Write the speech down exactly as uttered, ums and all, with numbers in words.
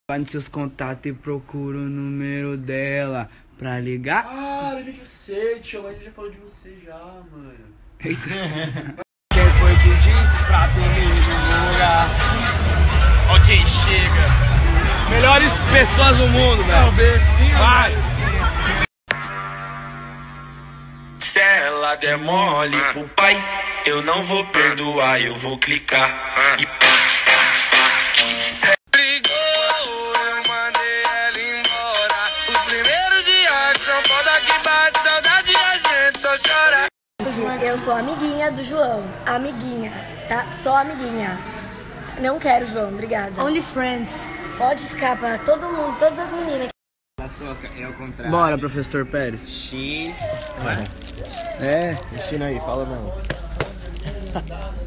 Vai nos seus contatos e procura o número dela pra ligar. Ah, lembrei de você, tio, mas você já falou de você já, mano. Eita. Quem foi que disse pra tu me divulgar? Ó quem chega. Melhores pessoas do mundo, velho. Talvez sim, vai. Se ela der mole pro pai, eu não vou perdoar, eu vou clicar. E pá, pá, pá. Se brigou, eu mandei ela embora. Os primeiros dias são foda que bate saudade e a gente só chora. Eu sou amiguinha do João, amiguinha, tá? Só amiguinha. Não quero João, obrigada. Only friends. Pode ficar pra todo mundo, todas as meninas. Mas coloca é o contrário. Bora, professor Pérez. X. É. Ensina aí, fala não.